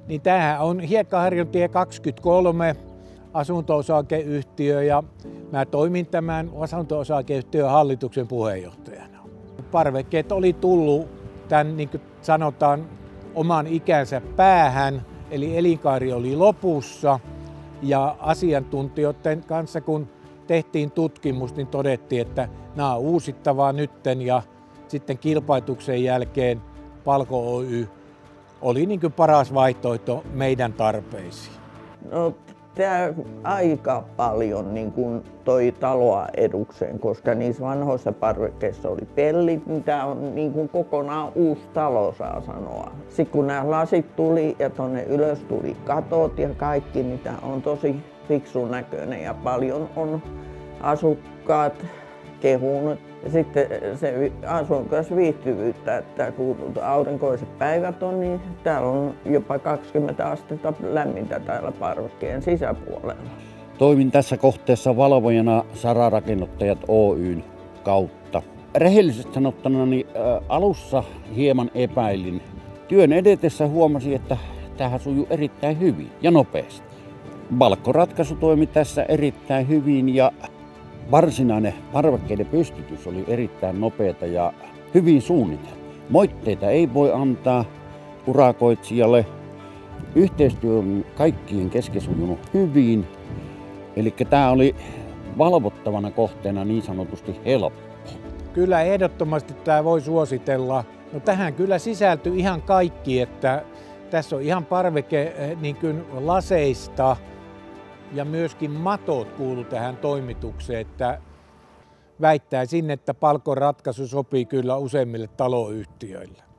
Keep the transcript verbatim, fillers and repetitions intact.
Niin tämähän on Hiekkaharjuntie kaksikymmentäkolme asunto-osakeyhtiö ja mä toimin tämän asunto-osakeyhtiön hallituksen puheenjohtajana. Parvekkeet oli tullut tämän, niin kuin sanotaan, oman ikänsä päähän, eli elinkaari oli lopussa ja asiantuntijoiden kanssa kun tehtiin tutkimus, niin todettiin, että nämä on uusittavaa nytten ja sitten kilpailutuksen jälkeen Palko Oy oli niin kuin paras vaihtoehto meidän tarpeisiin. No, tämä aika paljon niin kuin toi taloa edukseen, koska niissä vanhoissa parvekkeissa oli pellit, niin tämä on niin kuin kokonaan uusi talo, saa sanoa. Sitten kun nämä lasit tuli ja tuonne ylös tuli katot ja kaikki, niin tämä on tosi fiksun näköinen ja paljon on asukkaat kehunut. Ja sitten se asukasviihtyvyyttä, että kun aurinkoiset päivät on, niin täällä on jopa kaksikymmentä astetta lämmintä täällä parvekkeen sisäpuolella. Toimin tässä kohteessa valvojana Sara-rakennuttajat Oyn kautta. Rehellisesti sanottuna niin ä, alussa hieman epäilin. Työn edetessä huomasin, että tämähän sujuu erittäin hyvin ja nopeasti. Balkkoratkaisu toimi tässä erittäin hyvin ja varsinainen parvekkeiden pystytys oli erittäin nopeata ja hyvin suunniteltu. Moitteita ei voi antaa urakoitsijalle. Yhteistyö on kaikkien kesken sujunut hyvin. Eli tämä oli valvottavana kohteena niin sanotusti helppo. Kyllä ehdottomasti tämä voi suositella. No tähän kyllä sisältyy ihan kaikki, että tässä on ihan parveke niin kuin laseista ja myöskin matot kuuluu tähän toimitukseen, että väittäisin, että Palkon ratkaisu sopii kyllä useimmille taloyhtiöille.